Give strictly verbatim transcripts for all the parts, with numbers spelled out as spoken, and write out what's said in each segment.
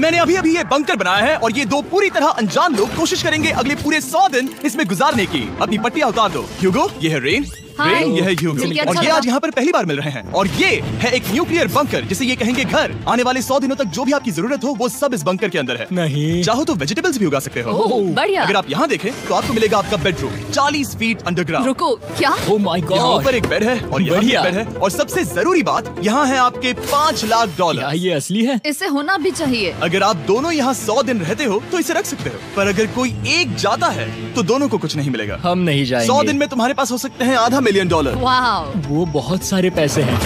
मैंने अभी अभी ये बंकर बनाया है और ये दो पूरी तरह अनजान लोग कोशिश करेंगे अगले पूरे सौ दिन इसमें गुजारने की। अपनी पट्टियाँ उतार दो। ह्यूगो, ये है रेन। रेन, ये है ह्यूगो। और ये आज यहाँ पर पहली बार मिल रहे हैं। और ये है एक न्यूक्लियर बंकर, जिसे ये कहेंगे घर। आने वाले सौ दिनों तक जो भी आपकी जरूरत हो वो सब इस बंकर के अंदर है। नहीं, चाहो तो वेजिटेबल्स भी उगा सकते हो। बढ़िया। अगर आप यहाँ देखें तो आपको मिलेगा आपका बेडरूम चालीस फीट अंडरग्राउंड। रुको, क्या? ओह माय यहाँ गॉड, ऊपर एक बेड है और यहाँ भी एक बेड है। और सबसे जरूरी बात, यहाँ है आपके पाँच लाख डॉलर। क्या ये असली है? इसे होना भी चाहिए। अगर आप दोनों यहाँ सौ दिन रहते हो तो इसे रख सकते हो, पर अगर कोई एक जाता है तो दोनों को कुछ नहीं मिलेगा। हम नहीं जाएंगे। सौ दिन में तुम्हारे पास हो सकते हैं आधा मिलियन डॉलर। वाह, वो बहुत सारे पैसे हैं।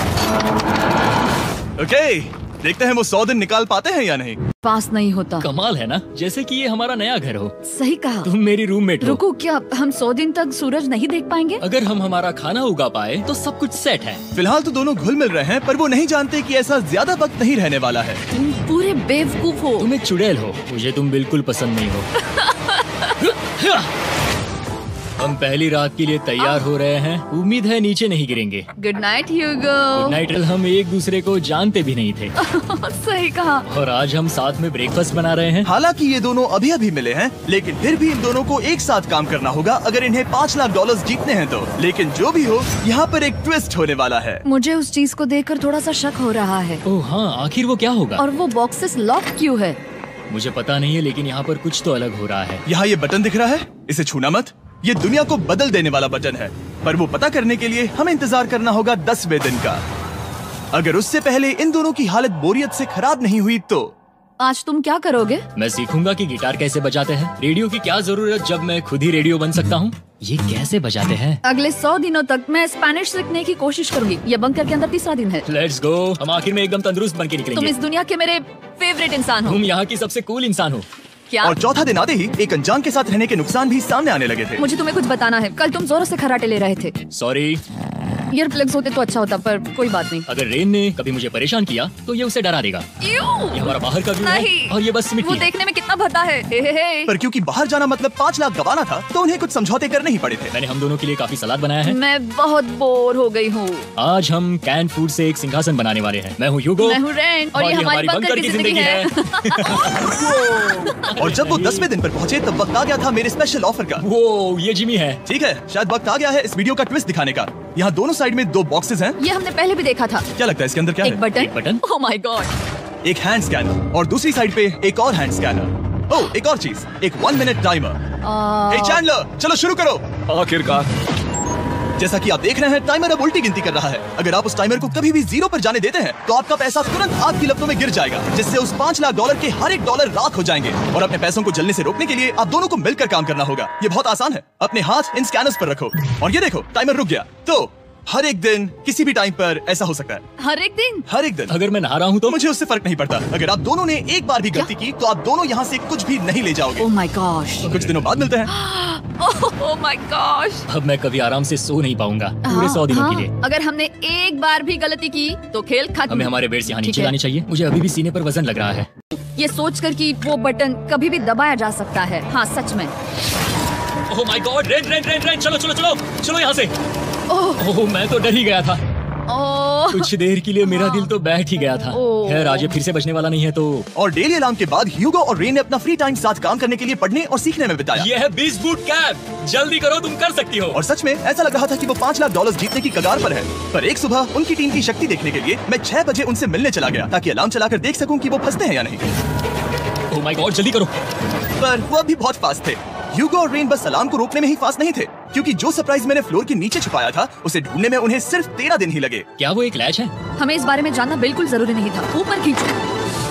ओके, देखते हैं वो सौ दिन निकाल पाते हैं या नहीं। पास नहीं होता। कमाल है ना, जैसे कि ये हमारा नया घर हो। सही कहा। तुम मेरी रूममेट हो। रुको, क्या हम सौ दिन तक सूरज नहीं देख पाएंगे? अगर हम हमारा खाना उगा पाए तो सब कुछ सेट है। फिलहाल तो दोनों घुल मिल रहे हैं, पर वो नहीं जानते कि ऐसा ज्यादा वक्त नहीं रहने वाला है। तुम पूरे बेवकूफ हो। तुम एक चुड़ैल हो, मुझे तुम बिल्कुल पसंद नहीं हो। हम पहली रात के लिए तैयार हो रहे हैं। उम्मीद है नीचे नहीं गिरेंगे। Good night Hugo. Good night. हम एक दूसरे को जानते भी नहीं थे। सही कहा। और आज हम साथ में ब्रेकफास्ट बना रहे हैं। हालांकि ये दोनों अभी अभी मिले हैं, लेकिन फिर भी इन दोनों को एक साथ काम करना होगा अगर इन्हें पाँच लाख डॉलर जीतने हैं तो। लेकिन जो भी हो, यहाँ पर एक ट्विस्ट होने वाला है। मुझे उस चीज को देखकर थोड़ा सा शक हो रहा है। ओह हाँ, आखिर वो क्या होगा? और वो बॉक्सेस लॉक क्यों है? मुझे पता नहीं है, लेकिन यहाँ पर कुछ तो अलग हो रहा है। यहाँ ये बटन दिख रहा है, इसे छूना मत। ये दुनिया को बदल देने वाला बटन है, पर वो पता करने के लिए हमें इंतजार करना होगा दसवें दिन का। अगर उससे पहले इन दोनों की हालत बोरियत से खराब नहीं हुई तो आज तुम क्या करोगे? मैं सीखूंगा कि गिटार कैसे बजाते हैं। रेडियो की क्या जरूरत जब मैं खुद ही रेडियो बन सकता हूँ। ये कैसे बजाते हैं? अगले सौ दिनों तक मैं स्पेनिश सीखने की कोशिश करूंगी। ये बंकर के अंदर तीसरा दिन है। Let's go. हम आखिर में एकदम तंदुरुस्त बन के निकलेंगे। तुम इस दुनिया के मेरे फेवरेट इंसान हो। तुम यहाँ की सबसे कूल इंसान हो। क्या? और चौथा दिन आते ही एक अनजान के साथ रहने के नुकसान भी सामने आने लगे थे। मुझे तुम्हें कुछ बताना है। कल तुम जोरों से खर्राटे ले रहे थे। सॉरी। ईयर प्लग्स होते तो अच्छा होता, पर कोई बात नहीं। अगर रेन ने कभी मुझे परेशान किया तो ये उसे डरा देगा। ये हमारा बाहर का व्यू है और ये बस मिट्टी वो है। देखने में कितना भद्दा है। हे हे हे। पर क्योंकि बाहर जाना मतलब पाँच लाख गवाना था, तो उन्हें कुछ समझौते करने ही पड़े थे। मैंने हम दोनों के लिए काफी सलाद बनाया है। मैं बहुत बोर हो गई हूँ। आज हम कैन फूड से एक सिंहासन बनाने वाले हैं। मैं हूँ ह्यूगो। मैं हूँ रेन और, और ये हमारी बंकर की जिंदगी है। और जब वो दसवें दिन पर पहुँचे तब वक्त आ गया था मेरे स्पेशल ऑफर का। वो ये जिमी है। ठीक है, शायद वक्त आ गया है इस वीडियो का ट्विस्ट दिखाने का। यहाँ दोनों साइड में दो बॉक्सेस हैं। ये हमने पहले भी देखा था। क्या लगता है इसके अंदर क्या एक है? बटन। एक बटन। Oh my God. एक हैंड स्कैनर और दूसरी साइड पे एक और हैंड स्कैनर। ओह, एक और चीज, एक one minute timer. Hey Chandler, चलो शुरू करो। आखिरकार। जैसा कि आप देख रहे हैं, टाइमर अब उल्टी गिनती कर रहा है। अगर आप उस टाइमर को कभी भी जीरो पर जाने देते हैं तो आपका पैसा तुरंत आग की लपटों में गिर जाएगा, जिससे उस पाँच लाख डॉलर के हर एक डॉलर राख हो जाएंगे। और अपने पैसों को जलने से रोकने के लिए आप दोनों को मिलकर काम करना होगा। ये बहुत आसान है। अपने हाथ इन स्कैनर्स पर रखो और ये देखो, टाइमर रुक गया। तो हर एक दिन किसी भी टाइम पर ऐसा हो सकता है। हर एक दिन? हर एक दिन। अगर मैं नहा रहा हूँ तो मुझे उससे फर्क नहीं पड़ता। अगर आप दोनों ने एक बार भी गलती की तो आप दोनों यहाँ से कुछ भी नहीं ले जाओगे। Oh my gosh. कुछ दिनों बाद मिलते हैं। Oh my gosh. अब मैं कभी आराम से सो नहीं पाऊंगा पूरे सौ दिनों के लिए। अगर हमने एक बार भी गलती की तो खेल खत्म। हमें हमारे बेड से यहाँ नीचे लानी चाहिए। मुझे अभी भी सीने पर वजन लग रहा है। ये सोचकर कि वो बटन कभी भी दबाया जा सकता है। हाँ सच में। Oh my God, Ren Ren Ren Ren, चलो चलो चलो चलो यहाँ से। ओह ओह, मैं तो डर ही गया था। ओह कुछ देर के लिए मेरा दिल तो बैठ ही गया था। खैर, आज ये फिर से बचने वाला नहीं है तो। और डेली अलार्म के बाद ह्यूगो और रेन ने अपना फ्री टाइम साथ काम करने के लिए पढ़ने और सीखने में बिताया। ये है बीस बूट कैब। जल्दी करो, तुम कर सकती हो। और सच में ऐसा लग रहा था कि वो पाँच लाख डॉलर जीतने की कगार पर है। पर एक सुबह उनकी टीम की शक्ति देखने के लिए मैं छह बजे उनसे मिलने चला गया, ताकि अलार्म चलाकर देख सकूं कि वो फंसते हैं या नहीं। ओह माय गॉड, जल्दी करो। पर वो अभी बहुत फास्ट थे। ह्यूगो और रेन बस अलार्म को रोकने में ही फास्ट नहीं थे, क्योंकि जो सरप्राइज मैंने फ्लोर के नीचे छुपाया था उसे ढूंढने में उन्हें सिर्फ तेरह दिन ही लगे। क्या वो एक लैच है? हमें इस बारे में जानना बिल्कुल जरूरी नहीं था। ऊपर खींचो।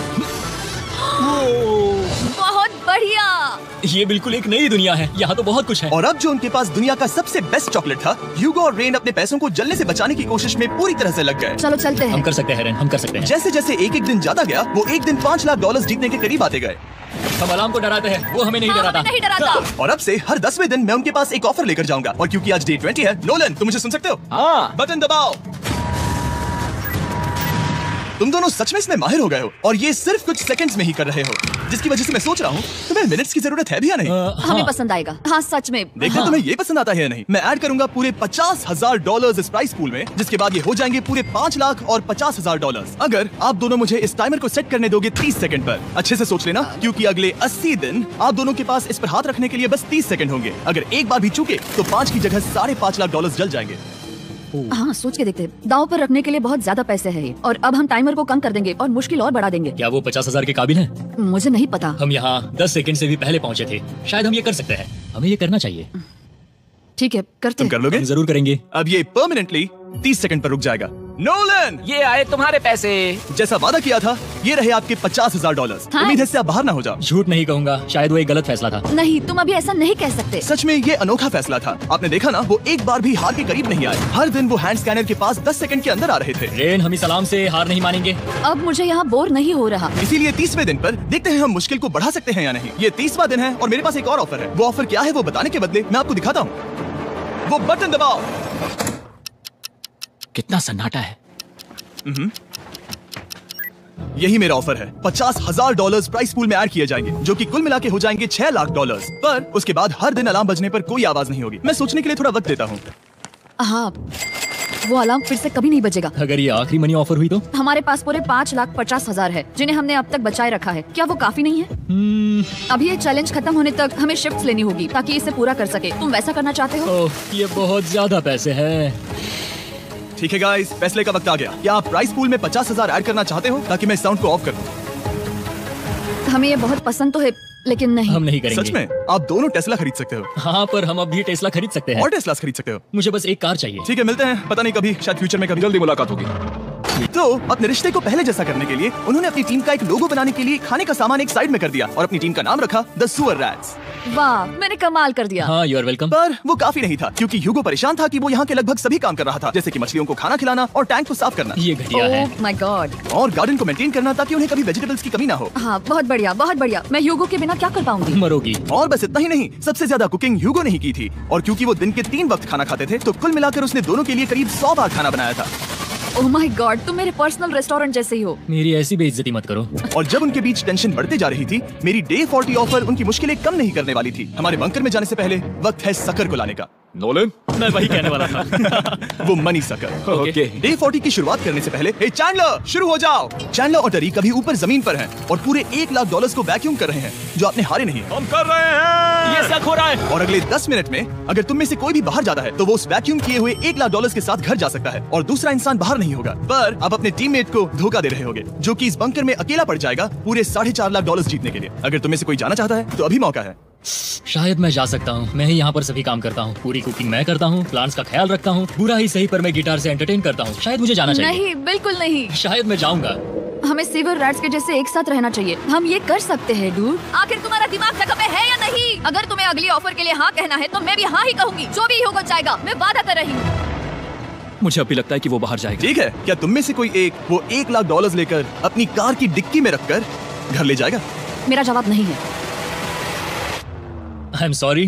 बहुत बढ़िया। ये बिल्कुल एक नई दुनिया है। यहाँ तो बहुत कुछ है। और अब जो उनके पास दुनिया का सबसे बेस्ट चॉकलेट था, ह्यूगो और रेन अपने पैसों को जलने से बचाने की कोशिश में पूरी तरह से लग गए। चलो चलते हैं। हम कर सकते हैं रेन, हम कर सकते हैं। जैसे जैसे एक एक दिन जाता गया, वो एक दिन पाँच लाख डॉलर जीतने के करीब आते गए। हम अलार्म को डराते हैं, वो हमें नहीं हाँ, डराता। हमें नहीं डराता। और अब से हर दसवें दिन मैं उनके पास एक ऑफर लेकर जाऊंगा। और क्योंकि आज डे ट्वेंटी है, नोलन तुम मुझे सुन सकते हो? हाँ। बटन दबाओ। तुम दोनों सच में इसमें माहिर हो गए हो और ये सिर्फ कुछ सेकंड्स में ही कर रहे हो, जिसकी वजह से मैं सोच रहा हूँ तुम्हें मिनट्स की जरूरत है भी या नहीं। आ, हमें हाँ। पसंद आएगा। हाँ सच में। देखो हाँ। तुम्हें ये पसंद आता है या नहीं। मैं ऐड करूंगा पूरे पचास हजार डॉलर्स इस प्राइस पूल में, जिसके बाद ये हो जाएंगे पूरे पाँच लाख और पचास हजार डॉलर्स, अगर आप दोनों मुझे इस टाइमर को सेट करने दोगे तीस सेकंड पर। अच्छे से सोच लेना, क्योंकि अगले अस्सी दिन आप दोनों के पास इस पर हाथ रखने के लिए बस तीस सेकंड होंगे। अगर एक बार भी चूके तो पाँच की जगह साढ़े पाँच लाख डॉलर्स जल जाएंगे। हाँ सोच के देखते, दाव पर रखने के लिए बहुत ज्यादा पैसे है ये। और अब हम टाइमर को कम कर देंगे और मुश्किल और बढ़ा देंगे। क्या वो पचास हजार के काबिल है? मुझे नहीं पता। हम यहाँ दस सेकंड से भी पहले पहुँचे थे, शायद हम ये कर सकते हैं। हमें ये करना चाहिए। ठीक है करते तुम हैं। कर लोगे? हम जरूर करेंगे। अब ये परमानेंटली तीस सेकंड पर रुक जाएगा। नोलन, ये आए तुम्हारे पैसे। जैसा वादा किया था, ये रहे आपके पचास हजार डॉलर। हाँ। उम्मीद है इससे आप बाहर ना हो जाओ। झूठ नहीं कहूंगा, शायद वो एक गलत फैसला था। नहीं, तुम अभी ऐसा नहीं कह सकते। सच में ये अनोखा फैसला था। आपने देखा ना, वो एक बार भी हार के करीब नहीं आए। हर दिन वो हैंड स्कैनर के पास दस सेकंड के अंदर आ रहे थे। रेन, हम इस सलाम से हार नहीं मानेंगे। अब मुझे यहाँ बोर नहीं हो रहा। इसीलिए तीसवें दिन पर देखते हैं हम मुश्किल को बढ़ा सकते हैं या नहीं। ये तीसवा दिन है और मेरे पास एक और ऑफर है। वो ऑफर क्या है वो बताने के बदले मैं आपको दिखाता हूँ। वो बटन दबाओ। कितना सन्नाटा है। यही मेरा ऑफर है। पचास हजार डॉलर्स प्राइस पूल में ऐड किए जाएंगे, जो कि कुल मिला के हो जाएंगे छह लाख डॉलर्स। पर उसके बाद हर दिन अलार्म बजने पर कोई आवाज नहीं होगी। मैं सोचने के लिए थोड़ा वक्त देता हूँ। हाँ, वो अलार्म फिर से कभी नहीं बजेगा। अगर ये आखिरी मनी ऑफर हुई तो? हमारे पास पूरे पाँच लाख पचास हजार है, जिन्हें हमने अब तक बचाए रखा है। क्या वो काफी नहीं है? hmm, अभी ये चैलेंज खत्म होने तक हमें शिफ्ट्स लेनी होगी ताकि इसे पूरा कर सके। तुम वैसा करना चाहते हो? ओह, ये बहुत ज्यादा पैसे हैं। ठीक है गाइस, फैसले का वक्त आ गया। क्या आप प्राइस पूल में पचास हजार ऐड करना चाहते हो ताकि मैं साउंड को ऑफ कर दूं? हमें ये बहुत पसंद तो है, लेकिन नहीं। हम नहीं करेंगे। सच में? आप दोनों टेस्ला खरीद सकते हो। हाँ, पर हम अब भी टेस्ला खरीद सकते हैं। और टेस्ला खरीद सकते हो। मुझे बस एक कार चाहिए। ठीक है, मिलते हैं। पता नहीं कभी, शायद फ्यूचर में कभी जल्दी मुलाकात होगी। तो अपने रिश्ते को पहले जैसा करने के लिए उन्होंने अपनी टीम का एक लोगो बनाने के लिए खाने का सामान एक साइड में कर दिया और अपनी टीम का नाम रखा द सुअर रैट्स। वाह, मैंने कमाल कर दिया। हाँ, यू आर वेलकम। पर वो काफी नहीं था, क्योंकि ह्यूगो परेशान था कि वो यहाँ के लगभग सभी काम कर रहा था, जैसे कि मछलियों को खाना खिलाना और टैंक को साफ करना। ये घटिया है। Oh my God. और गार्डन को मेंटेन करना ताकि उन्हें कभी वेजिटेबल्स की कमी ना हो। हाँ, बहुत बढ़िया, बहुत बढ़िया। मैं ह्यूगो के बिना क्या कर पाऊंगी? मरोगी। और बस इतना ही नहीं, सबसे ज्यादा कुकिंग ह्यूगो ने ही की थी। और क्योंकि वो दिन के तीन वक्त खाना खाते थे, तो कुल मिलाकर उसने दोनों के लिए करीब सौ बार खाना बनाया था। ओह माय गॉड, तुम मेरे पर्सनल रेस्टोरेंट जैसे ही हो। मेरी ऐसी बेइज्जती मत करो। और जब उनके बीच टेंशन बढ़ते जा रही थी, मेरी डे चालीस ऑफर उनकी मुश्किलें कम नहीं करने वाली थी। हमारे बंकर में जाने से पहले वक्त है सकर को लाने का। नोलन, मैं वही कहने वाला था। वो मनी सकर। ओके। डे चालीस की शुरुआत करने से पहले, हे चैंडलर, शुरू हो जाओ। चैंडलर और टरी कभी ऊपर जमीन पर हैं और पूरे एक लाख डॉलर्स को वैक्यूम कर रहे हैं, जो आपने हारे नहीं है। हम कर रहे हैं। ये शक हो रहा है। और अगले दस मिनट में अगर तुम में से कोई भी बाहर जाता है, तो वो उस वैक्यूम किए हुए एक लाख डॉलर्स के साथ घर जा सकता है और दूसरा इंसान बाहर नहीं होगा। पर आप अपने टीममेट को धोखा दे रहे होगे, जो कि इस बंकर में अकेला पड़ जाएगा पूरे साढ़े चार लाख डॉलर्स जीतने के लिए। अगर तुम में से कोई जाना चाहता है, तो अभी मौका है। शायद मैं जा सकता हूँ। मैं ही यहाँ पर सभी काम करता हूँ। पूरी कुकिंग मैं करता हूँ, प्लांट्स का ख्याल रखता हूँ। बुरा ही सही, पर मैं गिटार से एंटरटेन करता हूँ। शायद मुझे जाना चाहिए। नहीं, बिल्कुल नहीं। शायद मैं जाऊंगा। हमें सीवर रैट्स के जैसे एक साथ रहना चाहिए। हम ये कर सकते हैं डूड। आखिर तुम्हारा दिमाग जगह पे है या नहीं? अगर तुम्हें अगली ऑफर के लिए हाँ कहना है, तो मैं भी हाँ ही कहूंगी। जो भी होगा जाएगा, मैं वादा कर रही हूँ। मुझे अभी लगता है कि वो बाहर जाएगा। ठीक है, क्या तुम में से कोई एक वो एक लाख डॉलर्स लेकर अपनी कार की डिक्की में रखकर घर ले जाएगा? मेरा जवाब नहीं है। आई एम सॉरी,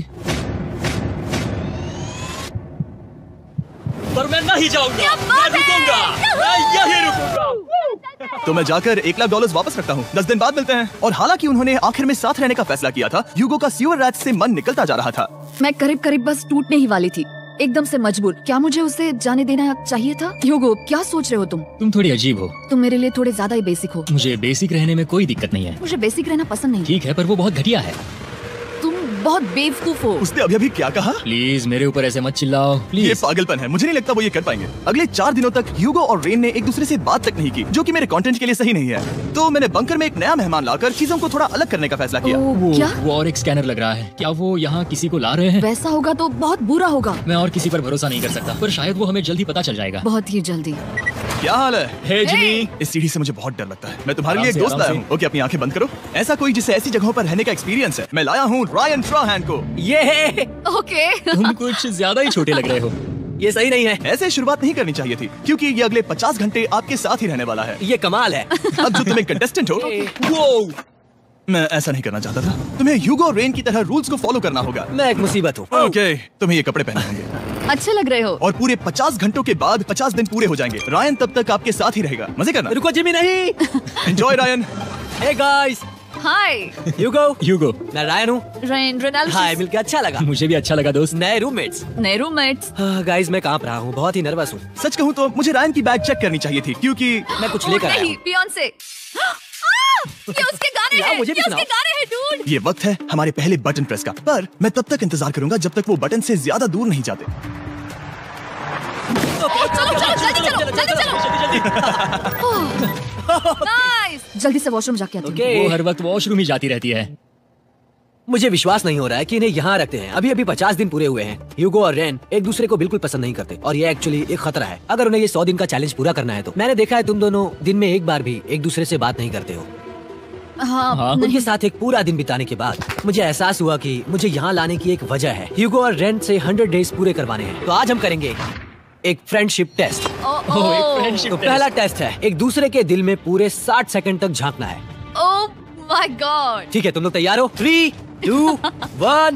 पर मैं नहीं जाऊंगा। मैं रुकूंगा, मैं यही रुकूंगा। तो मैं जाकर एक लाख डॉलर्स वापस रखता हूँ। दस दिन बाद मिलते हैं। और हालांकि उन्होंने आखिर में साथ रहने का फैसला किया था, ह्यूगो का सीवर रैट्स से मन निकलता जा रहा था। मैं करीब करीब बस टूटने ही वाली थी, एकदम से मजबूर। क्या मुझे उसे जाने देना चाहिए था? ह्यूगो, क्या सोच रहे हो तुम? तुम थोड़ी अजीब हो। तुम मेरे लिए थोड़े ज्यादा ही बेसिक हो। मुझे बेसिक रहने में कोई दिक्कत नहीं है। मुझे बेसिक रहना पसंद नहीं। ठीक है, पर वो बहुत घटिया है। तुम बहुत बेवकूफ हो। उसने अभी अभी क्या कहा? प्लीज मेरे ऊपर ऐसे मत चिल्लाओ, ये प्लीज। पागलपन है। मुझे नहीं लगता वो ये कर पाएंगे। अगले चार दिनों तक ह्यूगो और रेन ने एक दूसरे से बात तक नहीं की, जो कि मेरे कंटेंट के लिए सही नहीं है। तो मैंने बंकर में एक नया मेहमान लाकर चीजों को थोड़ा अलग करने का फैसला किया। ओह, वो, क्या? वो और एक स्कैनर लग रहा है। क्या वो यहाँ किसी को ला रहे हैं? वैसा होगा तो बहुत बुरा होगा। मैं और किसी पर भरोसा नहीं कर सकता, पर शायद वो हमें जल्दी पता चल जाएगा। बहुत ही जल्दी। क्या हाल है? Hey Jimmy. इस सीढ़ी से मुझे बहुत डर लगता है। मैं तुम्हारे आराम लिए एक से, दोस्त आराम लाया से। हूँ। ओके, अपनी आंखें बंद करो। ऐसा कोई जिसे ऐसी जगहों पर रहने का एक्सपीरियंस है। मैं लाया हूँ रायन ट्राहैन को। ये है। ओके। तुम कुछ ज्यादा ही छोटे लग रहे हो। ये सही नहीं है। ऐसे शुरुआत नहीं करनी चाहिए थी, क्योंकि ये अगले पचास घंटे आपके साथ ही रहने वाला है। ये कमाल है। अब जो तुम एक कंटेस्टेंट हो, वो मैं ऐसा नहीं करना चाहता था। तुम्हें ह्यूगो और रेन की तरह रूल्स को फॉलो करना होगा। मैं एक मुसीबत हूँ। ओके, तुम्हें ये कपड़े पहने होंगे। अच्छे लग रहे हो। और पूरे पचास घंटों के बाद पचास दिन पूरे हो जाएंगे। रायन तब तक आपके साथ ही रहेगा। मजे करना। रुको जिमी, नहीं। Enjoy Ryan. Hey guys, hi Hugo. Hugo. मैं रायन हूँ। Rain Reginald. हाय, मिलकर अच्छा लगा। मुझे भी अच्छा लगा दोस्त। नए रूममेट्स। नए रूममेट्स। गाइस, मैं कांप रहा हूँ, बहुत ही नर्वस हूँ। सच कहूँ तो मुझे रायन की बैग चेक करनी चाहिए थी, क्योंकि मैं कुछ लेकर आया नहीं, हूँ। बियॉन्से। ये उसके गाने यार, हैं। मुझे भी ये सुनाओ। उसके गाने हैं डूड। ये वक्त है हमारे पहले बटन प्रेस का। पर मैं तब तक इंतजार करूंगा जब तक वो बटन से ज्यादा दूर नहीं जाते। चलो चलो जल्दी चलो जल्दी चलो। नाइस। जल्दी से वॉशरूम जाके आती हूँ। ओके। वो हर वक्त वॉशरूम ही जाती रहती है। मुझे विश्वास नहीं हो रहा है कि इन्हें यहाँ रखते हैं। अभी अभी पचास दिन पूरे हुए हैं। ह्यूगो और रेन एक दूसरे को बिल्कुल पसंद नहीं करते और ये एक्चुअली एक खतरा है। अगर उन्हें ये सौ दिन का चैलेंज पूरा करना है तो। मैंने देखा है तुम दोनों दिन में एक बार भी एक दूसरे से बात नहीं करते हो। हाँ, हाँ। नहीं। उनके साथ एक पूरा दिन बिताने के बाद मुझे एहसास हुआ कि मुझे यहाँ लाने की एक वजह है। ह्यूगो और रेन से हंड्रेड डेज पूरे करवाने हैं। तो आज हम करेंगे एक फ्रेंडशिप टेस्ट। ओ, ओह, ओ, एक friendship तो test। पहला टेस्ट है एक दूसरे के दिल में पूरे साठ सेकंड तक झांकना है। Oh my God. ठीक है, तुम लोग तैयार हो? Three two one.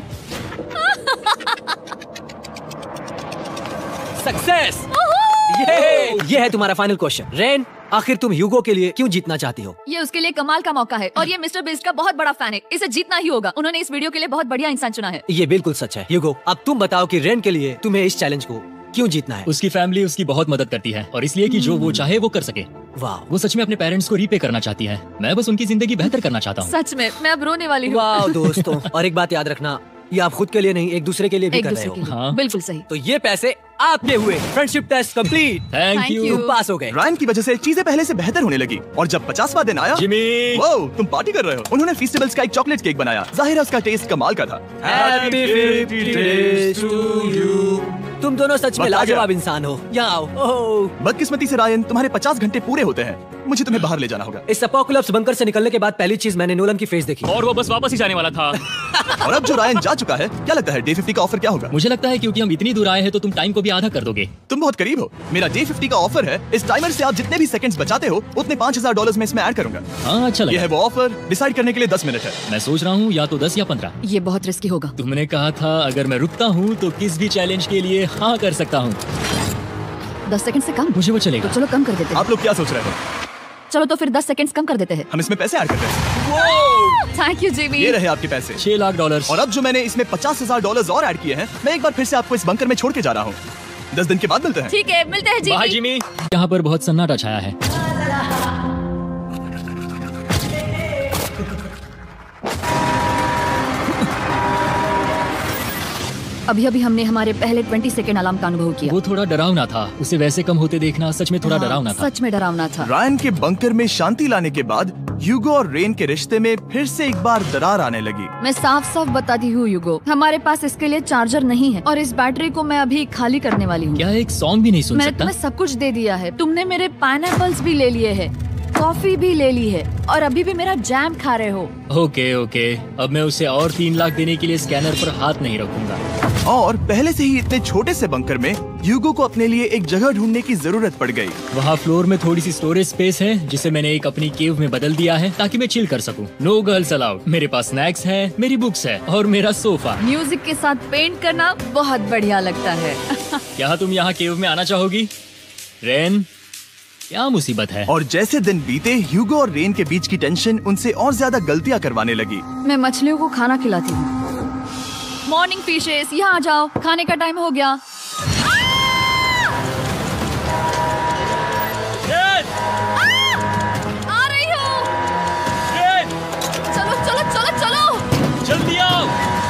सक्सेस। ये ये है तुम्हारा फाइनल क्वेश्चन। रेन, आखिर तुम ह्यूगो के लिए क्यों जीतना चाहती हो? ये उसके लिए कमाल का मौका है और ये मिस्टर बीस्ट का बहुत बड़ा फैन है। इसे जीतना ही होगा। उन्होंने इस वीडियो के लिए बहुत बढ़िया इंसान चुना है। ये बिल्कुल सच है। ह्यूगो, अब तुम बताओ कि रेन के लिए तुम्हें इस चैलेंज को क्यों जीतना है? उसकी फैमिली उसकी बहुत मदद करती है और इसलिए कि जो वो चाहे वो कर सके। वाह, वो सच में अपने पेरेंट्स को रीपे करना चाहती है। मैं बस उनकी जिंदगी बेहतर करना चाहता हूँ। सच में मैं अब रोने वाली हूँ। वाह दोस्तों। और एक बात याद रखना, ये आप खुद के लिए नहीं, एक दूसरे के लिए भी एक कर रहे दूसरे के हो। लिए। हाँ। बिल्कुल सही। तो ये पैसे आपके हुए। Friendship test complete. Thank Thank you. you। तुम पास हो गए। रायन की वजह से चीजें पहले से बेहतर होने लगी और जब पचासवां दिन आया, जिमी। वो तुम पार्टी कर रहे हो। उन्होंने फेस्टिवल्स का एक चॉकलेट केक बनाया। जाहिर है उसका टेस्ट कमाल का था। Happy fifty days to you। तुम दोनों सच में वक्त आ गया। लाजवाब इंसान हो। यहाँ आओ। ओह, बदकिस्मती से रायन, तुम्हारे पचास घंटे पूरे होते हैं। मुझे तुम्हें बाहर ले जाना होगा। इस अपोकलिप्स बंकर से निकलने के बाद पहली चीज मैंने नोलन की फेस देखी। और वो बस वापस ही जाने वाला था। और अब जो रायन जा चुका है, क्या लगता है डे फिफ्टी का ऑफर क्या होगा? मुझे लगता है क्योंकि हम इतनी दूर आए हैं तो तुम टाइम को भी आधा कर दोगे। तुम बहुत करीब हो। मेरा डे फिफ्टी का ऑफर है। इस टाइमर से आप जितने भी सेकंड्स बचाते हो उतने पाँच हजार डॉलर में इसमें ऐड करूंगा। हाँ, अच्छा ये लगा। है वो ऑफर। डिसाइड करने के लिए दस मिनट है। मैं सोच रहा हूँ या तो दस या पंद्रह। ये बहुत रिस्की होगा। तुमने कहा था अगर मैं रुकता हूँ तो किस भी चैलेंज के लिए हाँ कर सकता हूँ। दस सेकंड से कम। मुझे वो चलेगा। तो चलो कम कर देते हैं। आप लोग क्या सोच रहे हो? चलो तो फिर दस सेकंड्स कम कर देते हैं। हम इसमें पैसे ऐड करते हैं। Thank you Jimmy. ये रहे आपके पैसे। छह लाख डॉलर। और अब जो मैंने इसमें पचास हजार डॉलर और ऐड किए हैं, मैं एक बार फिर से आपको इस बंकर में छोड़ के जा रहा हूँ। दस दिन के बाद मिलते हैं। ठीक है, मिलते हैं बाय जिमी। जिमी। यहाँ पर बहुत सन्नाटा छाया है। अभी अभी हमने हमारे पहले बीस सेकंड अलार्म का अनुभव किया। वो थोड़ा डरावना था। उसे वैसे कम होते देखना सच में थोड़ा हाँ, डरावना था। सच में डरावना था। रायन के बंकर में शांति लाने के बाद ह्यूगो और रेन के रिश्ते में फिर से एक बार दरार आने लगी। मैं साफ साफ बताती हूँ यूगो, हमारे पास इसके लिए चार्जर नहीं है और इस बैटरी को मैं अभी खाली करने वाली हूँ। क्या एक सॉन्ग भी नहीं सुन मैंने सकता? तुम्हें सब कुछ दे दिया है। तुमने मेरे पाइनएप्पल्स भी ले लिए हैं, कॉफी भी ले ली है और अभी भी मेरा जैम खा रहे हो। ओके ओके, अब मैं उसे और तीन लाख देने के लिए स्कैनर पर हाथ नहीं रखूंगा। और पहले से ही इतने छोटे से बंकर में ह्यूगो को अपने लिए एक जगह ढूंढने की जरूरत पड़ गई। वहाँ फ्लोर में थोड़ी सी स्टोरेज स्पेस है जिसे मैंने एक अपनी केव में बदल दिया है ताकि मैं चिल कर सकूं। No girls allowed. मेरे पास स्नैक्स है, मेरी बुक्स है और मेरा सोफा। म्यूजिक के साथ पेंट करना बहुत बढ़िया लगता है। क्या तुम यहाँ केव में आना चाहोगी? रेन, क्या मुसीबत है? और जैसे दिन बीते, ह्यूगो और रेन के बीच की टेंशन उनसे और ज्यादा गलतियां करवाने लगी। मैं मछलियों को खाना खिलाती हूँ। मॉर्निंग फिशेस, यहाँ आ जाओ, खाने का टाइम हो गया। आ रही हूँ। चलो चलो चलो चलो। जल्दी आओ।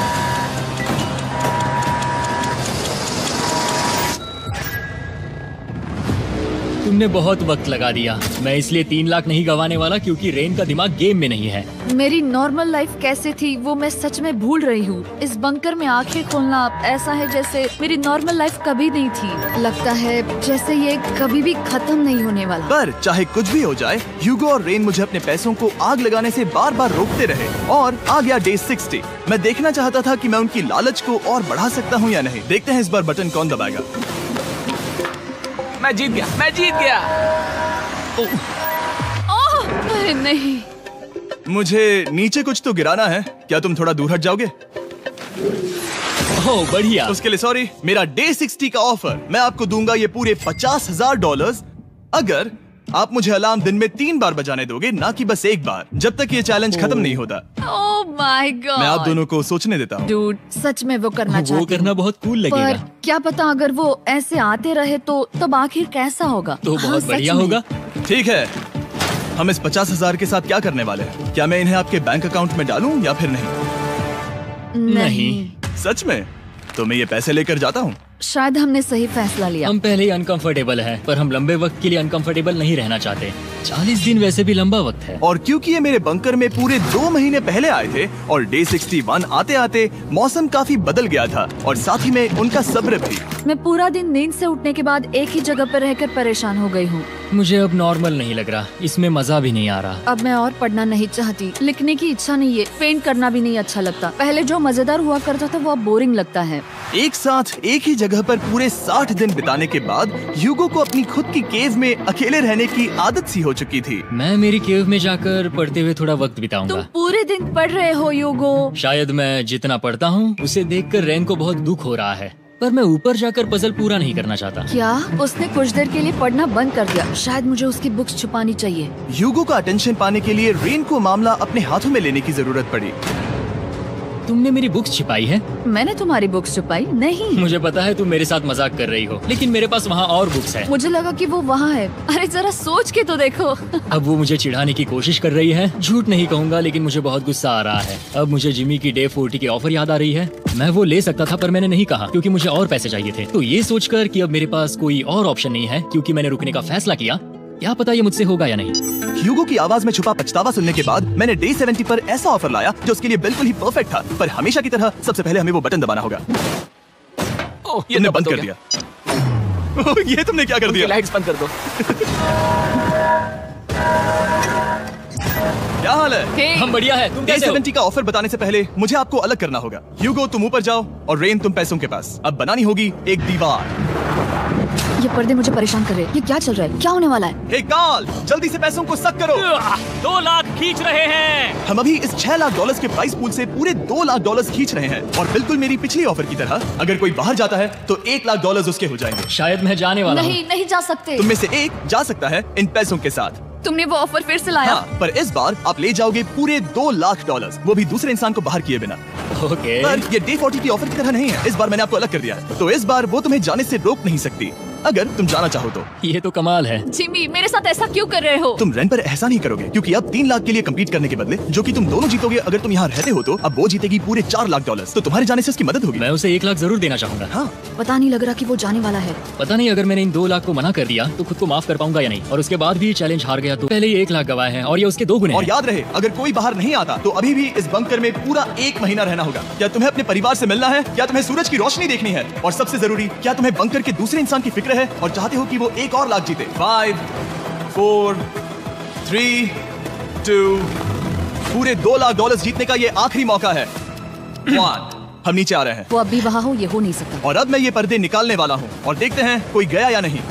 तुमने बहुत वक्त लगा दिया। मैं इसलिए तीन लाख नहीं गंवाने वाला क्योंकि रेन का दिमाग गेम में नहीं है। मेरी नॉर्मल लाइफ कैसे थी वो मैं सच में भूल रही हूँ। इस बंकर में आंखें खोलना ऐसा है जैसे मेरी नॉर्मल लाइफ कभी नहीं थी। लगता है जैसे ये कभी भी खत्म नहीं होने वाला। पर चाहे कुछ भी हो जाए, ह्यूगो और रेन मुझे अपने पैसों को आग लगाने से बार बार रोकते रहे। और आ गया डे साठ। मैं देखना चाहता था कि मैं उनकी लालच को और बढ़ा सकता हूँ या नहीं। देखते हैं इस बार बटन कौन दबाएगा। मैं जीत गया, मैं जीत गया। ओह अरे नहीं। मुझे नीचे कुछ तो गिराना है। क्या तुम थोड़ा दूर हट जाओगे? ओह बढ़िया। उसके लिए सॉरी। मेरा डे सिक्सटी का ऑफर, मैं आपको दूंगा ये पूरे पचास हजार डॉलर अगर आप मुझे अलार्म दिन में तीन बार बजाने दोगे, ना कि बस एक बार, जब तक ये चैलेंज खत्म नहीं होता। Oh my God. मैं आप दोनों को सोचने देता हूँ। डूड, सच में वो करना चाहती वो करना बहुत कूल पर लगेगा। क्या पता अगर वो ऐसे आते रहे तो तब आखिर कैसा होगा। तो हाँ, बहुत सच बढ़िया में। होगा। ठीक है, हम इस पचास हजार के साथ क्या करने वाले हैं? क्या मैं इन्हें आपके बैंक अकाउंट में डालूं या फिर नहीं? नहीं, सच में? तो मैं ये पैसे लेकर जाता हूँ। शायद हमने सही फैसला लिया। हम पहले ही अनकंफर्टेबल हैं, पर हम लंबे वक्त के लिए अनकंफर्टेबल नहीं रहना चाहते। चालीस दिन वैसे भी लंबा वक्त है। और क्योंकि ये मेरे बंकर में पूरे दो महीने पहले आए थे और डे सिक्सटी वन आते आते मौसम काफी बदल गया था और साथ ही में उनका सब्र भी। मैं पूरा दिन नींद से उठने के बाद एक ही जगह पर रहकर परेशान हो गई हूँ। मुझे अब नॉर्मल नहीं लग रहा, इसमें मजा भी नहीं आ रहा। अब मैं और पढ़ना नहीं चाहती, लिखने की इच्छा नहीं है, पेंट करना भी नहीं अच्छा लगता। पहले जो मजेदार हुआ करता था वो अब बोरिंग लगता है। एक साथ एक ही जगह पर पूरे साठ दिन बिताने के बाद ह्यूगो को अपनी खुद की केव में अकेले रहने की आदत सी हो चुकी थी। मैं मेरी केव में जाकर पढ़ते हुए थोड़ा वक्त तुम बिताऊंगा। पूरे दिन पढ़ रहे हो ह्यूगो। शायद मैं जितना पढ़ता हूँ उसे देखकर रैन को बहुत दुख हो रहा है, पर मैं ऊपर जाकर पजल पूरा नहीं करना चाहता। क्या उसने कुछ देर के लिए पढ़ना बंद कर दिया? शायद मुझे उसकी बुक्स छुपानी चाहिए। ह्यूगो का अटेंशन पाने के लिए रेन को मामला अपने हाथों में लेने की जरूरत पड़ी। तुमने मेरी बुक्स छिपाई है? मैंने तुम्हारी बुक्स छुपाई नहीं। मुझे पता है तुम मेरे साथ मजाक कर रही हो, लेकिन मेरे पास वहाँ और बुक्स है। मुझे लगा कि वो वहाँ है। अरे जरा सोच के तो देखो। अब वो मुझे चिढ़ाने की कोशिश कर रही है। झूठ नहीं कहूंगा, लेकिन मुझे बहुत गुस्सा आ रहा है। अब मुझे जिमी की डे फोर्टी की ऑफर याद आ रही है। मैं वो ले सकता था, पर मैंने नहीं कहा क्योंकि मुझे और पैसे चाहिए थे। तो ये सोचकर कि अब मेरे पास कोई और ऑप्शन नहीं है क्योंकि मैंने रुकने का फैसला किया, क्या पता ये मुझसे होगा या नहीं। ह्यूगो की आवाज में छुपा पछतावा सुनने के बाद मैंने डे सेवेंटी पर ऐसा ऑफर लाया जो उसके लिए बिल्कुल ही परफेक्ट था। पर हमेशा की तरह सबसे पहले हमें वो बटन दबाना होगा। ओह, ये तुमने तो बंद हो कर गया। दिया। ओह, ये तुमने क्या कर उनकी दिया? लाइट्स बंद कर दो। क्या हाल है? हम बढ़िया है, तुम डे कैसे हो? सेवेंटी का ऑफर बताने से पहले मुझे आपको अलग करना होगा। ह्यूगो तुम ऊपर जाओ और रेन तुम पैसों के पास। अब बनानी होगी एक दीवार। ये पर्दे मुझे परेशान कर रहे हैं। ये क्या चल रहा है? क्या होने वाला है? हे काल, जल्दी से पैसों को सक करो। दो लाख खींच रहे हैं। हम अभी इस छह लाख डॉलर्स के प्राइस पूल से पूरे दो लाख डॉलर्स खींच रहे हैं और बिल्कुल मेरी पिछली ऑफर की तरह अगर कोई बाहर जाता है तो एक लाख डॉलर्स उसके हो जाएंगे। शायद मैं जाने वाला हूँ। नहीं, नहीं जा सकते। तुम में से एक जा सकता है इन पैसों के साथ। तुमने वो ऑफर फिर से लाया? हाँ, पर इस बार आप ले जाओगे पूरे दो लाख डॉलर्स, वो भी दूसरे इंसान को बाहर किए बिना। ओके। पर ये डे फोर्टी की ऑफर की तरह नहीं है। इस बार मैंने आपको अलग कर दिया है, तो इस बार वो तुम्हें जाने से रोक नहीं सकती अगर तुम जाना चाहो तो। ये तो कमाल है। जिमी, मेरे साथ ऐसा क्यों कर रहे हो? तुम रेंट पर एहसान ही करोगे क्योंकि अब तीन लाख के लिए कम्पीट करने के बदले जो कि तुम दोनों जीतोगे अगर तुम यहाँ रहते हो, तो अब वो जीतेगी पूरे चार लाख डॉलर। तो तुम्हारे जाने से उसकी मदद होगी। मैं उसे एक लाख जरूर देना चाहूंगा। हाँ, पता नहीं लग रहा कि वो जाने वाला है। पता नहीं अगर मैंने इन दो लाख को मना कर दिया तो खुद को माफ कर पाऊंगा या नहीं, और उसके बाद भी चैलेंज हार गया तो पहले ही एक लाख गवाए हैं और ये उसके दो गुने और हैं। याद रहे अगर कोई बाहर नहीं आता तो अभी भी इस बंकर में पूरा एक महीना रहना होगा। क्या तुम्हें अपने परिवार से मिलना है? क्या तुम्हें सूरज की रोशनी देखनी है? और सबसे जरूरी, क्या तुम्हें बंकर के दूसरे इंसान की फिक्र है और चाहते हो कि वो एक और लाख जीते? फाइव, फोर, थ्री, टू, पूरे दो लाख डॉलर्स जीतने का ये आखिरी मौका है। वन, हम नीचे आ रहे हैं वो अभी वहाँ हो, ये हो नहीं सकता। और अब मैं ये पर्दे निकालने वाला हूँ और देखते हैं कोई गया या नहीं।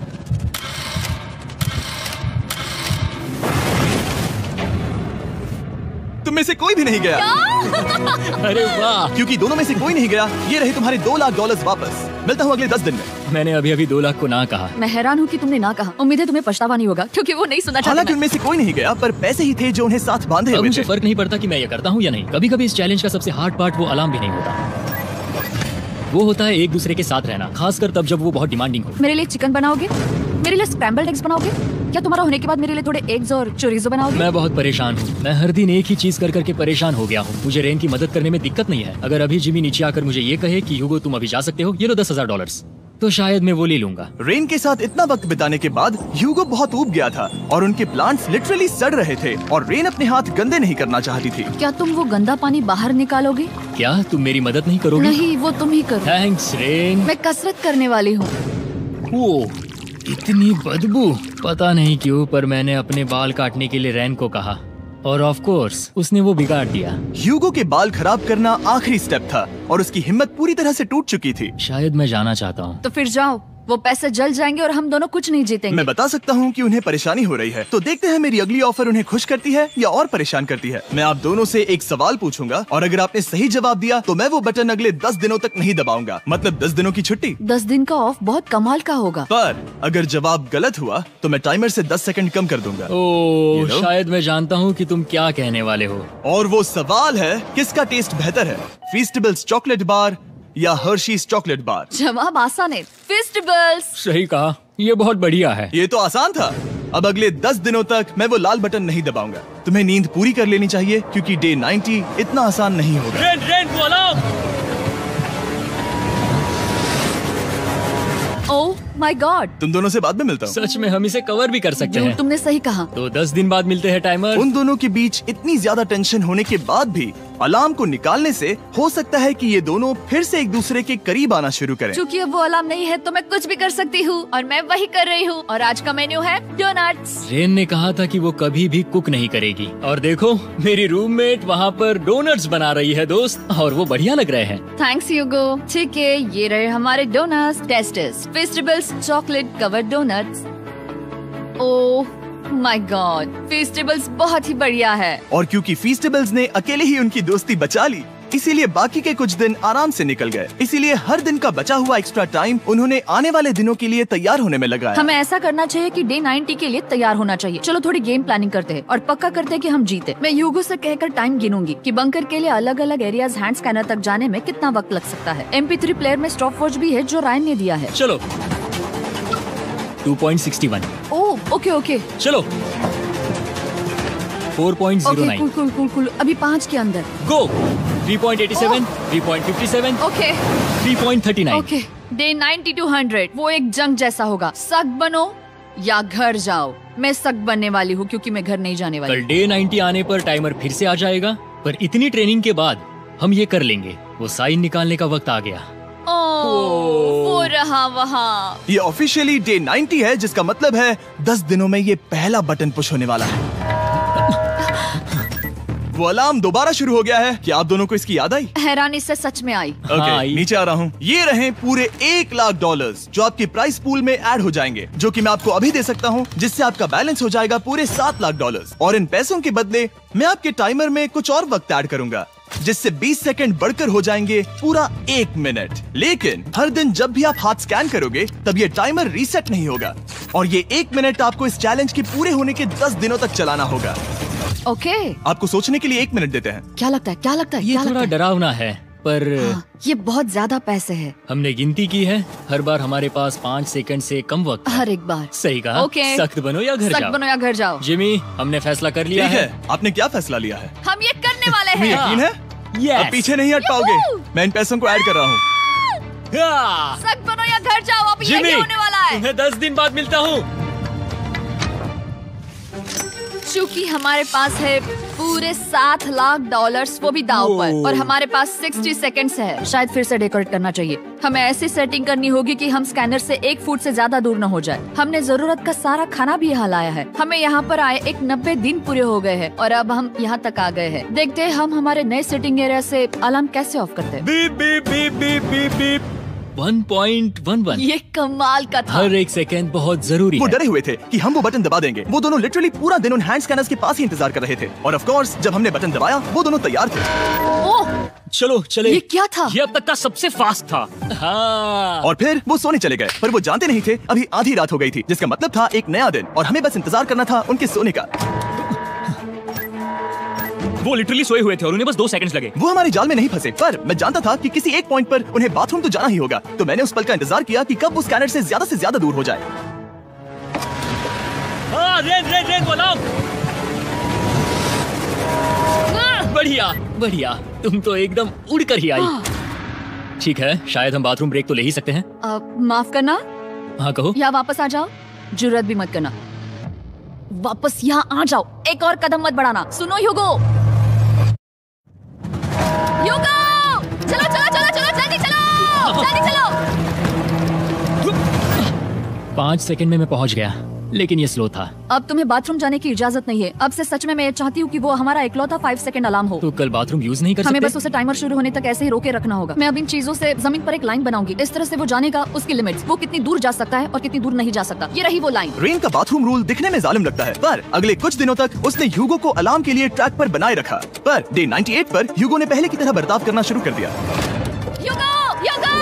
तुम में से कोई भी नहीं गया। अरे वाह, क्योंकि दोनों में से कोई नहीं गया, ये रहे तुम्हारे दो लाख डॉलर्स वापस। मिलता हूँ अगले दस दिन में। मैंने अभी अभी दो लाख को ना कहा। मैं हैरान हूँ कि तुमने ना कहा। उम्मीद है तुम्हें पछतावा नहीं होगा क्योंकि वो नहीं सुनना हालांकि चाहते। उनमें से कोई नहीं गया, पर पैसे ही थे जो उन्हें साथ बांधे अब हुए मुझे थे। फर्क नहीं पड़ता कि मैं ये करता हूँ या नहीं। कभी कभी इस चैलेंज का सबसे हार्ड पार्ट वो अलार्म भी नहीं होता, वो होता है एक दूसरे के साथ रहना, खासकर तब जब वो बहुत डिमांडिंग हो। मेरे लिए चिकन बनाओगे? मेरे लिए स्क्रैम्बल्ड एग्स बनाओगे? क्या तुम्हारा होने के बाद मेरे लिए थोड़े एग्स और चोरिज़ो बनाओगे? मैं बहुत परेशान हूँ। मैं हर दिन एक ही चीज कर करके परेशान हो गया हूँ। मुझे रेन की मदद करने में दिक्कत नहीं है। अगर अभी जिमी नीचे आकर मुझे ये कहे कि ह्यूगो तुम अभी जा सकते हो, ये लो दस हजार डॉलर, तो शायद मैं वो ले लूंगा। रेन के साथ इतना वक्त बिताने के बाद ह्यूगो बहुत ऊब गया था और उनके प्लांट्स लिटरली सड़ रहे थे और रेन अपने हाथ गंदे नहीं करना चाहती थी। क्या तुम वो गंदा पानी बाहर निकालोगे? क्या तुम मेरी मदद नहीं करोगी? नहीं, वो तुम ही करो। Thanks Ren. मैं कसरत करने वाली हूँ। ओ, इतनी बदबू। पता नहीं क्यों, पर मैंने अपने बाल काटने के लिए रेन को कहा और ऑफ कोर्स उसने वो बिगाड़ दिया। ह्यूगो के बाल खराब करना आखिरी स्टेप था और उसकी हिम्मत पूरी तरह से टूट चुकी थी। शायद मैं जाना चाहता हूँ। तो फिर जाओ। वो पैसे जल जाएंगे और हम दोनों कुछ नहीं जीतेंगे। मैं बता सकता हूँ कि उन्हें परेशानी हो रही है, तो देखते हैं मेरी अगली ऑफर उन्हें खुश करती है या और परेशान करती है। मैं आप दोनों से एक सवाल पूछूंगा और अगर आपने सही जवाब दिया तो मैं वो बटन अगले दस दिनों तक नहीं दबाऊंगा, मतलब दस दिनों की छुट्टी। दस दिन का ऑफ बहुत कमाल का होगा। पर अगर जवाब गलत हुआ तो मैं टाइमर से दस सेकंड कम कर दूंगा। ओह, You know? शायद मैं जानता हूँ कि तुम क्या कहने वाले हो। और वो सवाल है, किसका टेस्ट बेहतर है, फीस्टेबल्स चॉकलेट बार या हर्शीज चॉकलेट बार? जवाब आसान है, फेस्टिवल्स। सही कहा, ये बहुत बढ़िया है। ये तो आसान था। अब अगले दस दिनों तक मैं वो लाल बटन नहीं दबाऊंगा। तुम्हें नींद पूरी कर लेनी चाहिए क्योंकि डे नाइंटी इतना आसान नहीं होगा। रेन, रेन, वो अलार्म! ओह माय गॉड, तुम दोनों से बाद में मिलता हूँ। सच में हम इसे कवर भी कर सकते हैं। तुमने सही कहा। तो दस दिन बाद मिलते हैं टाइमर। उन दोनों के बीच इतनी ज्यादा टेंशन होने के बाद भी अलार्म को निकालने से हो सकता है कि ये दोनों फिर से एक दूसरे के करीब आना शुरू करें। क्योंकि अब वो अलार्म नहीं है तो मैं कुछ भी कर सकती हूँ और मैं वही कर रही हूँ। और आज का मेन्यू है डोनट्स। रेन ने कहा था कि वो कभी भी कुक नहीं करेगी और देखो मेरी रूममेट वहाँ पर डोनट्स बना रही है दोस्त, और वो बढ़िया लग रहे हैं। Thanks Hugo. ठीक है, ये रहे हमारे donuts. Tasters festivals chocolate covered donuts. Oh my God, festivals बहुत ही बढ़िया है। और क्योंकि फीस्टेबल्स ने अकेले ही उनकी दोस्ती बचा ली, इसीलिए बाकी के कुछ दिन आराम से निकल गए। इसीलिए हर दिन का बचा हुआ एक्स्ट्रा टाइम उन्होंने आने वाले दिनों के लिए तैयार होने में लगाया। हमें ऐसा करना चाहिए कि डे नाइंटी के लिए तैयार होना चाहिए। चलो थोड़ी गेम प्लानिंग करते हैं और पक्का करते हैं कि हम जीते। मैं यूगो से कहकर टाइम गिनूंगी कि बंकर के लिए अलग अलग एरियाज हैंड स्कैनर तक जाने में कितना वक्त लग सकता है। एम पी थ्री प्लेयर में स्टॉप वॉच भी है जो रायन ने दिया है। चलो two point six one. Oh okay okay चलो four point zero okay, nine. Cool cool cool cool. अभी पाँच के अंदर। Go three point eighty seven, three point fifty seven, okay three point thirty nine. Okay, day ninety two hundred वो एक जंग जैसा होगा। सक बनो या घर जाओ। मैं सक बनने वाली हूँ क्योंकि मैं घर नहीं जाने वाली। कल डे नाइंटी आने पर टाइमर फिर से आ जाएगा, पर इतनी ट्रेनिंग के बाद हम ये कर लेंगे। वो साइन निकालने का वक्त आ गया। ओह, वो रहा वहाँ। ये ऑफिशियली डे नाइंटी है, जिसका मतलब है दस दिनों में ये पहला बटन पुश होने वाला है। वो अलार्म दोबारा शुरू हो गया है। क्या आप दोनों को इसकी याद आई? हैरानी से सच में आई। ओके, हाँ, आई। नीचे आ रहा हूँ। ये रहे पूरे एक लाख डॉलर्स जो आपके प्राइस पूल में ऐड हो जाएंगे, जो कि मैं आपको अभी दे सकता हूँ, जिससे आपका बैलेंस हो जाएगा पूरे सात लाख डॉलर्स। और इन पैसों के बदले मैं आपके टाइमर में कुछ और वक्त ऐड करूंगा, जिससे बीस सेकंड बढ़कर हो जाएंगे पूरा एक मिनट। लेकिन हर दिन जब भी आप हाथ स्कैन करोगे तब ये टाइमर रीसेट नहीं होगा, और ये एक मिनट आपको इस चैलेंज के पूरे होने के दस दिनों तक चलाना होगा। ओके, आपको सोचने के लिए एक मिनट देते हैं। क्या लगता है क्या लगता है ये क्या थोड़ा लगता है? डरावना है, पर हाँ, ये बहुत ज्यादा पैसे है हमने गिनती की है, हर बार हमारे पास पाँच सेकंड से कम वक्त है। हर एक बार। सही कहा। ओके। सख्त बनो या घर सख्त जाओ। बनो या घर जाओ। जिमी, हमने फैसला कर लिया ठीक है। है, आपने क्या फैसला लिया है? हम ये करने वाले तुम्हें हैं। यकीन है? Yes. अब पीछे नहीं हट पाओगे। मैं इन पैसों को ऐड कर रहा हूँ। हाँ। सख्त बनो या घर जाओ। अब जिमी, यही होने वाला है। तुम्हें दस दिन बाद मिलता हूँ। चूंकि हमारे पास है पूरे सात लाख डॉलर्स, वो भी दाव पर, ओह। और हमारे पास सिक्सटी सेकंड्स है। शायद फिर से डेकोरेट करना चाहिए। हमें ऐसी सेटिंग करनी होगी कि हम स्कैनर से एक फुट से ज्यादा दूर न हो जाए। हमने जरूरत का सारा खाना भी यहाँ लाया है। हमें यहाँ पर आए एक नब्बे दिन पूरे हो गए हैं और अब हम यहाँ तक आ गए हैं। देखते हैं हम हमारे नए सेटिंग एरिया से अलार्म कैसे ऑफ करते हैं। Beep beep beep beep beep beep. One point one one. ये कमाल का था। हर एक सेकंड बहुत जरूरी वो है। डरे हुए थे कि हम वो बटन दबा देंगे। वो दोनों लिटरली पूरा दिन उन हैंड स्कैनर्स के पास ही इंतजार कर रहे थे। और ऑफ कोर्स जब हमने बटन दबाया वो दोनों तैयार थे। ओह, चलो चले। ये क्या था? ये अब तक का सबसे फास्ट था। हाँ। और फिर वो सोने चले गए, पर वो जानते नहीं थे अभी आधी रात हो गई थी, जिसका मतलब था एक नया दिन, और हमें बस इंतजार करना था उनके सोने का। वो लिटरली सोए हुए थे और उन्हें बस दो सेकंड्स लगे। वो हमारे जाल में नहीं फंसे, पर मैं जानता था कि किसी एक पॉइंट पर उन्हें बाथरूम तो जाना ही होगा। तो मैंने उस पल का इंतजार किया कि कब वो स्कैनर से ज्यादा से ज्यादा दूर हो जाए। हाँ, रेन रेन रेन बोलो। बढ़िया बढ़िया, तुम तो एकदम उड़ कर ही आई। ठीक है, शायद हम बाथरूम ब्रेक तो ले ही सकते हैं। आ, माफ करना, हाँ कहो। या वापस आ जाओ। जुर्रत भी मत करना, वापस यहाँ आ जाओ। एक और कदम मत बढ़ाना। सुनो ह्यूगो, ह्यूगो, चलो चलो चलो चलो, जल्दी चलो जल्दी चलो। पाँच पाँच सेकंड में मैं पहुंच गया, लेकिन ये स्लो था। अब तुम्हें बाथरूम जाने की इजाजत नहीं है। अब से सच में मैं ये चाहती हूँ कि वो हमारा इकलौता फाइव सेकंड अलार्म हो। तो कल बाथरूम यूज नहीं कर हमें सकते? बस उसे टाइमर शुरू होने तक ऐसे ही रोके रखना होगा। मैं अब इन चीजों से जमीन पर एक लाइन बनाऊंगी, इस तरह से वो जानेगा उसकी लिमिट्स, वो कितनी दूर जा सकता है और कितनी दूर नहीं जा सकता। ये रही वो लाइन। रेन का बाथरूम रूल दिखने में जालिम लगता है, पर अगले कुछ दिनों तक उसने ह्यूगो को अलार्म के लिए ट्रैक पर बनाए रखा। पर डे अट्ठानवे पर ह्यूगो ने पहले की तरह बर्ताव करना शुरू कर दिया। ह्यूगो, ह्यूगो!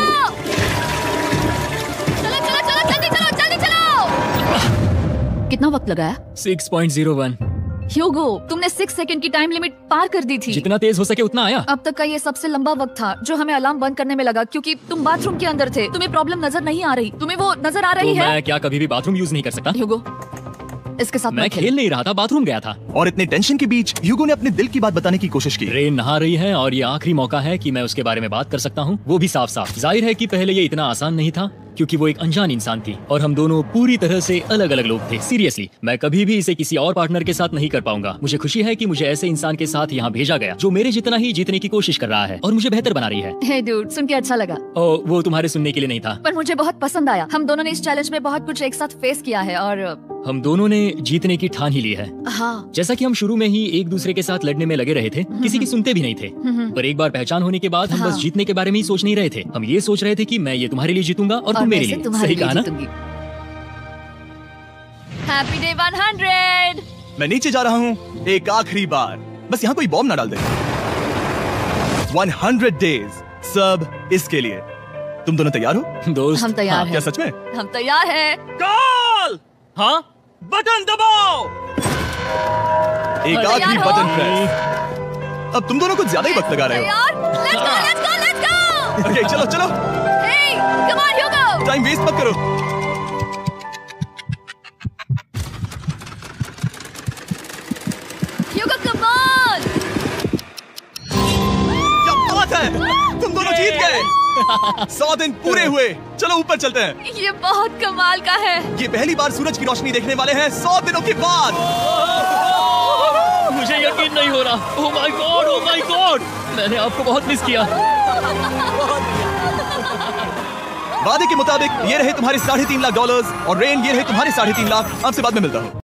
चलो, चलो, चलो, जल्दी चलो, जल्दी चलो! कितना वक्त लगाया? Six point zero one. Hugo, तुमने सिक्स सेकंड की टाइम लिमिट पार कर दी थी। जितना तेज हो सके उतना आया। अब तक का ये सबसे लंबा वक्त था जो हमें अलार्म बंद करने में लगा, क्योंकि तुम बाथरूम के अंदर थे। तुम्हें प्रॉब्लम नजर नहीं आ रही, तुम्हें वो नजर आ रही तो है? मैं क्या कभी भी बाथरूम यूज नहीं कर सकता? ह्यूगो, इसके साथ मैं मत खेल। खेल नहीं रहा था, बाथरूम गया था। और इतने टेंशन के बीच ह्यूगो ने अपने दिल की बात बताने की कोशिश की। रेन नहा रही है और ये आखिरी मौका है कि मैं उसके बारे में बात कर सकता हूँ, वो भी साफ साफ। जाहिर है कि पहले ये इतना आसान नहीं था, क्योंकि वो एक अनजान इंसान थी और हम दोनों पूरी तरह से अलग अलग लोग थे। सीरियसली, मैं कभी भी इसे किसी और पार्टनर के साथ नहीं कर पाऊंगा। मुझे खुशी है कि मुझे ऐसे इंसान के साथ यहाँ भेजा गया जो मेरे जितना ही जीतने की कोशिश कर रहा है और मुझे बेहतर बना रही है। हे डूड, सुन के अच्छा लगा। ओ, वो तुम्हारे सुनने के लिए नहीं था, पर मुझे बहुत पसंद आया। हम दोनों ने इस चैलेंज में बहुत कुछ एक साथ फेस किया है और हम दोनों ने जीतने की ठान ही ली है। हाँ, जैसा कि हम शुरू में ही एक दूसरे के साथ लड़ने में लगे रहे थे, किसी की सुनते भी नहीं थे। पर एक बार पहचान होने के बाद हम हाँ। बस जीतने के बारे में ही सोच नहीं रहे थे। हम ये सोच रहे थे कि मैं ये तुम्हारे लिए जीतूंगा और तुम मेरे वैसे लिए। तुम्हारे सही लिए कहा ना? जीतूंगी। Happy day hundred. मैं नीचे जा रहा हूँ एक आखिरी बार, बस यहाँ कोई बॉम्ब ना डाल दे। हंड्रेड डेज, सब इसके लिए। तुम दोनों तैयार हो? दोस्त, हम तैयार हाँ, हैं। क्या सच में? हम तैयार हैं। कॉल! हाँ, बटन दबाओ। एक अरे आखिरी यार, बटन प्रेस। अब तुम दोनों कुछ ज्यादा ही वक्त लगा रहे हो। तैयार? Let's go, let's go, let's go! Okay, चलो चलो, Hey, come on, Hugo! Time waste मत करो। Hugo, come on! क्या बात है, तुम दोनों जीत गए। सौ दिन पूरे हुए। चलो ऊपर चलते हैं। ये बहुत कमाल का है। ये पहली बार सूरज की रोशनी देखने वाले हैं सौ दिनों के बाद। मुझे यकीन नहीं हो रहा। Oh my god, oh my god, मैंने आपको बहुत मिस किया। वादे के मुताबिक ये रहे तुम्हारे साढ़े तीन लाख डॉलर्स और रेन ये रहे तुम्हारे साढ़े तीन लाख। आपसे बाद में मिलता हूँ।